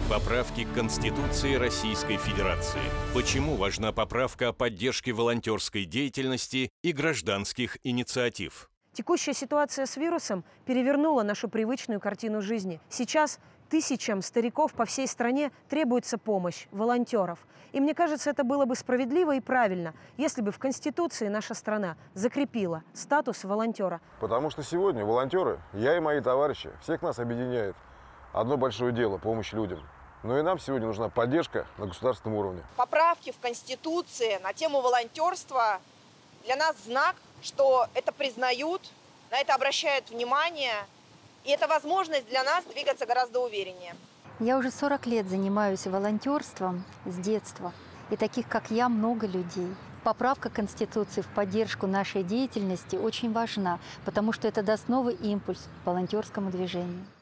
Поправки к Конституции Российской Федерации. Почему важна поправка о поддержке волонтерской деятельности и гражданских инициатив? Текущая ситуация с вирусом перевернула нашу привычную картину жизни. Сейчас тысячам стариков по всей стране требуется помощь волонтеров. И мне кажется, это было бы справедливо и правильно, если бы в Конституции наша страна закрепила статус волонтера. Потому что сегодня волонтеры, я и мои товарищи, всех нас объединяет одно большое дело – помощь людям. Но и нам сегодня нужна поддержка на государственном уровне. Поправки в Конституции на тему волонтерства для нас знак, что это признают, на это обращают внимание. И это возможность для нас двигаться гораздо увереннее. Я уже 40 лет занимаюсь волонтерством с детства. И таких, как я, много людей. Поправка Конституции в поддержку нашей деятельности очень важна, потому что это даст новый импульс волонтерскому движению.